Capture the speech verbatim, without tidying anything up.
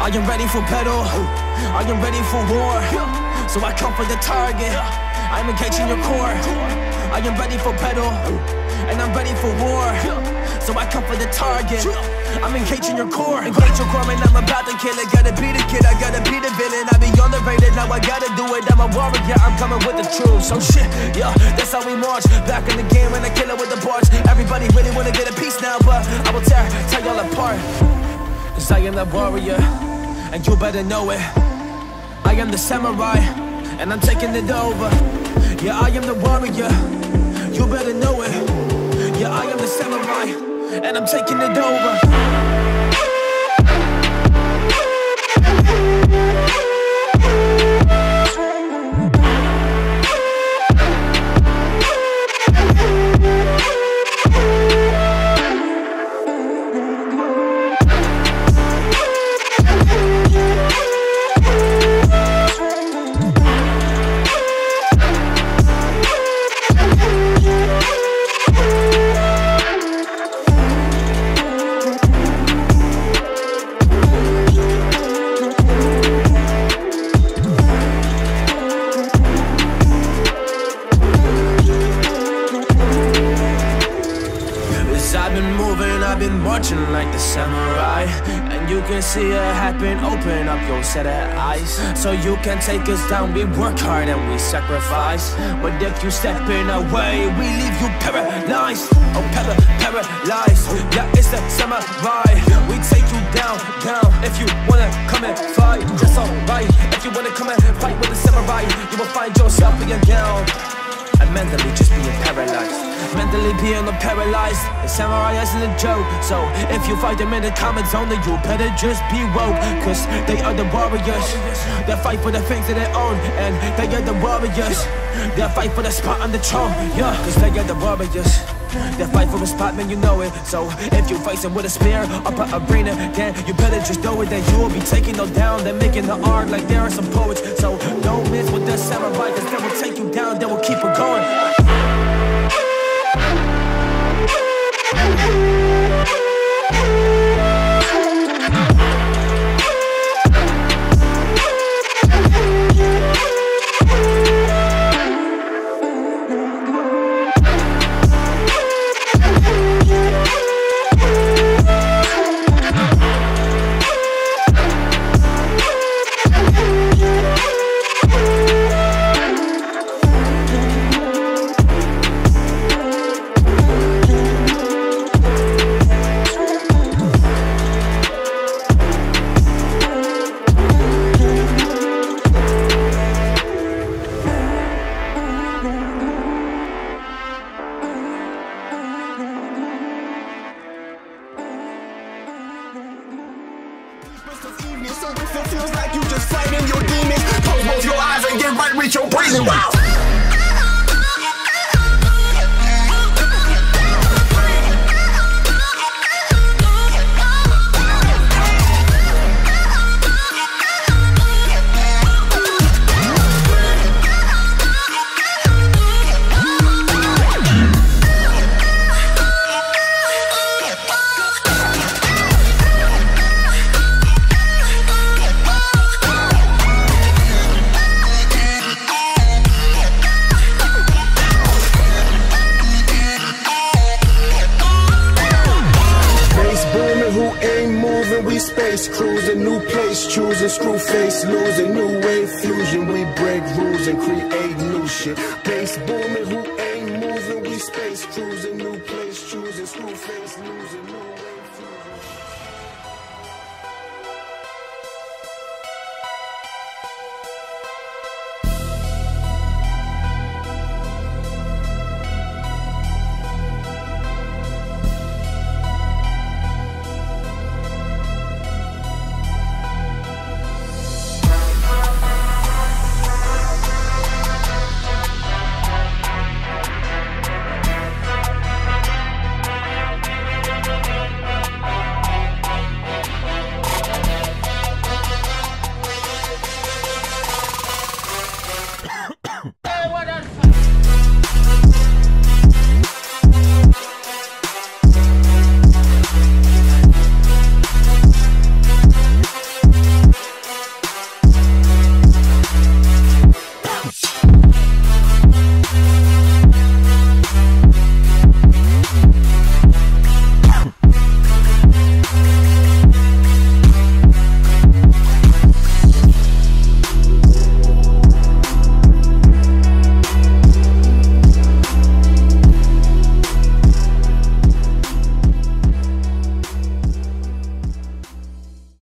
I am ready for battle, I am ready for war. So I come for the target, I'm engaging your core. I am ready for battle, and I'm ready for war. So I come for the target, I'm engaging your core. Engage your core, man, I'm about to kill it. Gotta be the kid, I gotta be the villain. I be on the rated, now I gotta do it. I'm a warrior, I'm coming with the truth. So shit, yeah, that's how we march. Back in the game and I kill it with the bars. Everybody really wanna get a piece now, but I will tear, tear y'all apart. Cause I am the warrior, and you better know it. I am the samurai, and I'm taking it over. Yeah, I am the warrior, you better know it. Yeah, I am the samurai, and I'm taking it over. I've been moving, I've been marching like the samurai. And you can see it happen, open up your set of eyes. So you can take us down, we work hard and we sacrifice. But if you step in our way, we leave you paralyzed. Oh, para paralyzed, yeah, it's the samurai. We take you down, down. If you wanna come and fight, that's alright. If you wanna come and fight with the samurai, you will find yourself being down and mentally just being paralyzed. Mentally being paralyzed, the samurai isn't a joke. So if you fight them in the comments only, you better just be woke. Cause they are the warriors, they fight for the things that they own. And they are the warriors, they fight for the spot on the throne. Yeah, cause they are the warriors, they fight for a spot, man, you know it. So if you fight them with a spear up an arena, then you better just know it, that you will be taking them down. They're making the art like there are some poets. So don't miss with the samurai, cause they will take you down, they will keep it going. So if it feels like you just fighting your demons, close both your eyes and get right with your breathing. Wow. We space cruising, new place choosing, screw face losing, new wave fusion. We break rules and create new shit. Bass booming, who ain't moving? We space cruising, new place choosing, screw face losing, new